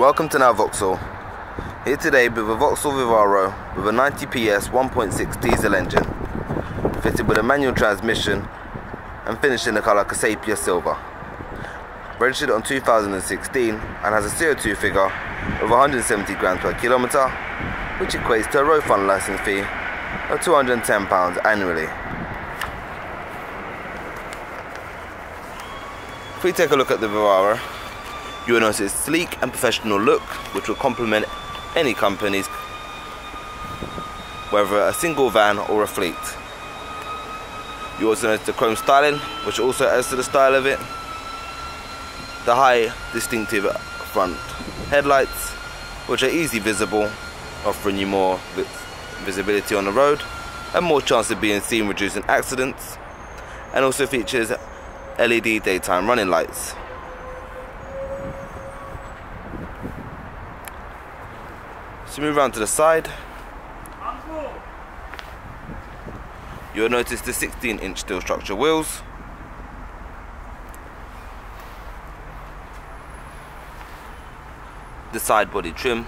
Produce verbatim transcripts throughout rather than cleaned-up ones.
Welcome to Now Vauxhall. Here today with a Vauxhall Vivaro with a ninety P S one point six diesel engine, fitted with a manual transmission and finished in the colour Casapia Silver. Registered on two thousand sixteen and has a C O two figure of one hundred seventy grams per kilometre, which equates to a road fund licence fee of two hundred and ten pounds annually. If we take a look at the Vivaro, you will notice its sleek and professional look, which will complement any company's, whether a single van or a fleet. You also notice the chrome styling, which also adds to the style of it. The high distinctive front headlights, which are easily visible, offering you more visibility on the road and more chance of being seen, reducing accidents, and also features L E D daytime running lights. So move around to the side, you'll notice the sixteen inch steel structure wheels, the side body trim,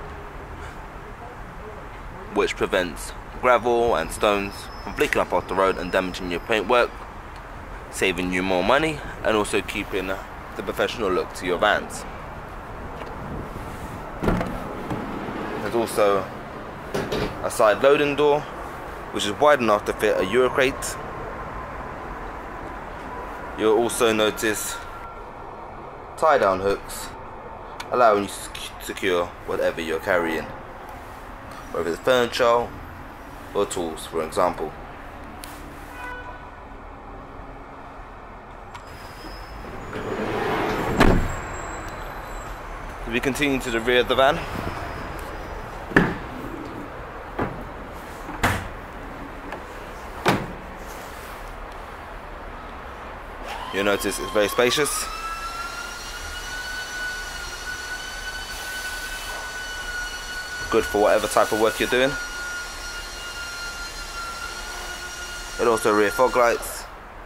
which prevents gravel and stones from flicking up off the road and damaging your paintwork, saving you more money and also keeping the professional look to your vans. There's also a side loading door, which is wide enough to fit a Eurocrate. You'll also notice tie down hooks, allowing you to secure whatever you're carrying, whether it's furniture or tools, for example. We continue to the rear of the van. You'll notice it's very spacious. Good for whatever type of work you're doing. And also rear fog lights.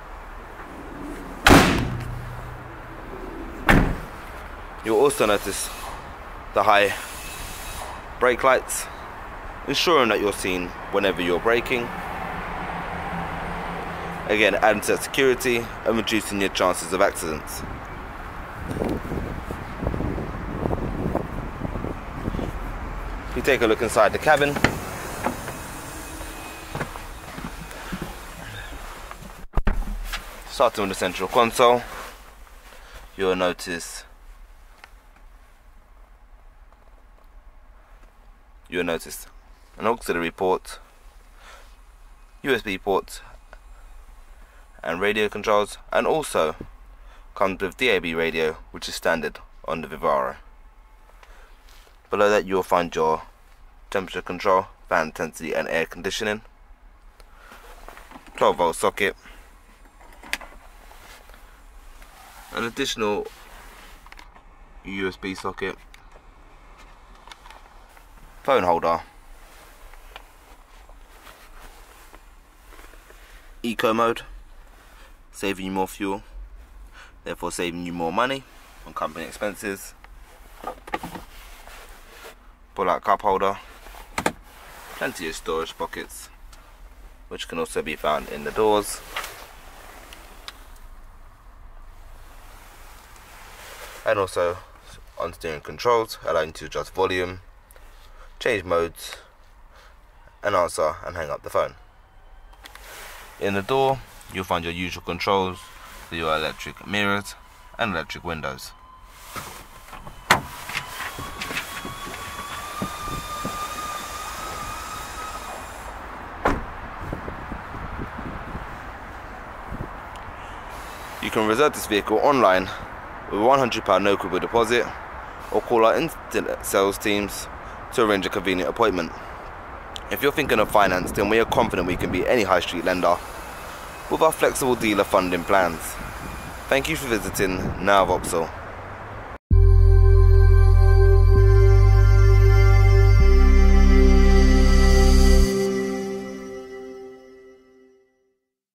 You'll also notice the high brake lights, ensuring that you're seen whenever you're braking. Again, adding to security and reducing your chances of accidents. If you take a look inside the cabin, starting with the central console, you'll notice you'll notice an auxiliary port, U S B port, and radio controls, and also comes with D A B radio, which is standard on the Vivaro. Below that you'll find your temperature control, fan intensity and air conditioning, twelve volt socket, an additional U S B socket, phone holder, eco mode, saving you more fuel, therefore saving you more money on company expenses. Pull out cup holder, plenty of storage pockets, which can also be found in the doors. And also on steering controls, allowing you to adjust volume, change modes, and answer and hang up the phone. In the door, you'll find your usual controls for your electric mirrors and electric windows. You can reserve this vehicle online with a one hundred pound no quibble deposit, or call our instant sales teams to arrange a convenient appointment. If you're thinking of finance, then we are confident we can be any high street lender with our flexible dealer funding plans. Thank you for visiting Now Vauxhall.